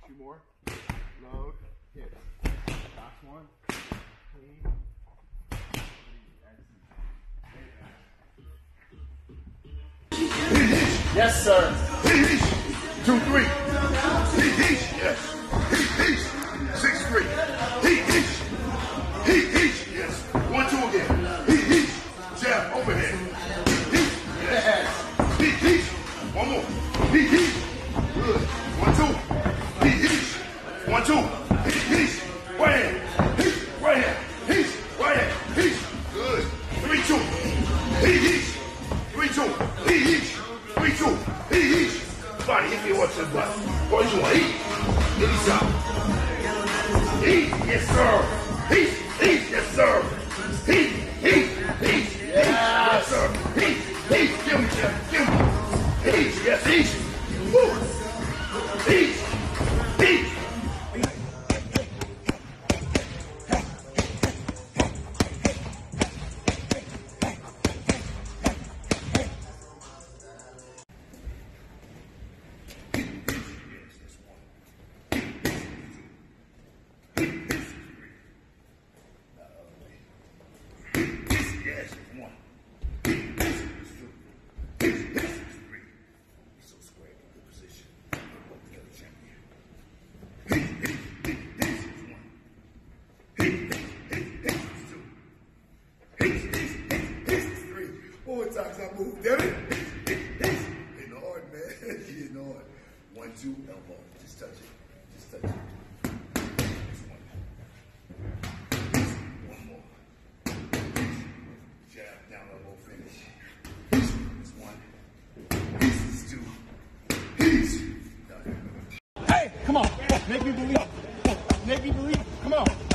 2 more. Load. Hit. Last one. Clean. 3. Excellent. Yes, sir. 2, 3. Yes. 6, 3. Yes. 1, 2 again. Jab overhead. Yes. 1 more. Good. 1, 2. 1, 2. Right hand. Right hand. Right hand. Good. 3, 2. 3, 2. 3, 2. Body hit me once and butt. What you want? Get these out. Yes, sir. Yes, sir. Yes, sir. Give me, Jeff. Give me. Yes, Woo. Times I move, damn it. Hitting hard, man. Hitting hard. 1, 2, elbow. Just touch it. Just touch it. One more. Jab, down elbow, finish. This 1. This 2. Done. Hey, come on. Make me believe. Make me believe. Come on.